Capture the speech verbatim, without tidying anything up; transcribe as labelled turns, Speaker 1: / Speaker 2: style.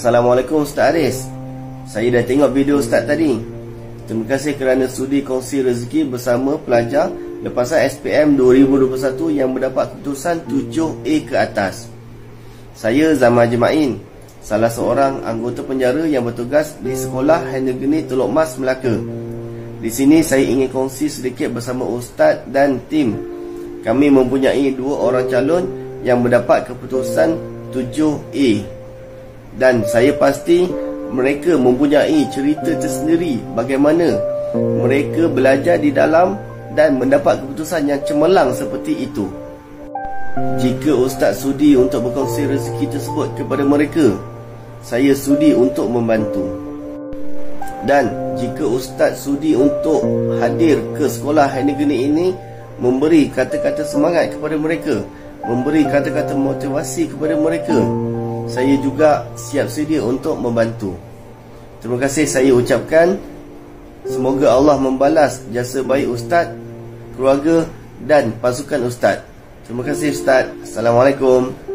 Speaker 1: Assalamualaikum Ustaz Aris. Saya dah tengok video Ustaz tadi. Terima kasih kerana sudi kongsi rezeki bersama pelajar lepasan S P M dua ribu dua puluh satu yang mendapat keputusan tujuh A ke atas. Saya Zaman Jemain, salah seorang anggota penjara yang bertugas di Sekolah Negeri Teluk Mas, Melaka. Di sini saya ingin kongsi sedikit bersama Ustaz dan tim. Kami mempunyai dua orang calon yang mendapat keputusan tujuh A. Dan saya pasti mereka mempunyai cerita tersendiri bagaimana mereka belajar di dalam dan mendapat keputusan yang cemerlang seperti itu. Jika Ustaz sudi untuk berkongsi rezeki tersebut kepada mereka, saya sudi untuk membantu. Dan jika Ustaz sudi untuk hadir ke sekolah negeri ini, memberi kata-kata semangat kepada mereka, memberi kata-kata motivasi kepada mereka, saya juga siap sedia untuk membantu. Terima kasih saya ucapkan. Semoga Allah membalas jasa baik Ustaz, keluarga dan pasukan Ustaz. Terima kasih Ustaz. Assalamualaikum.